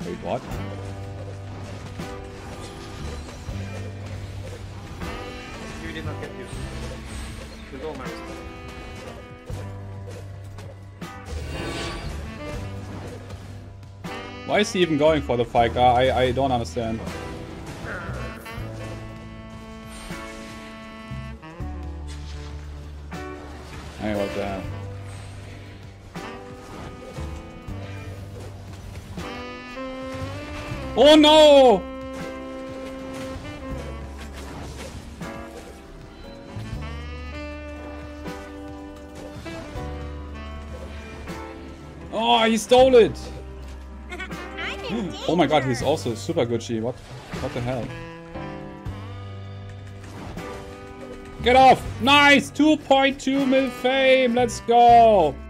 Wait, what? You did not get used. With all my respect. Why is he even going for the fight? I don't understand. Hey, what the hell? Oh no! Oh, he stole it! Oh my god, he's also super Gucci. What the hell? Get off! Nice! 2.2 mil fame! Let's go!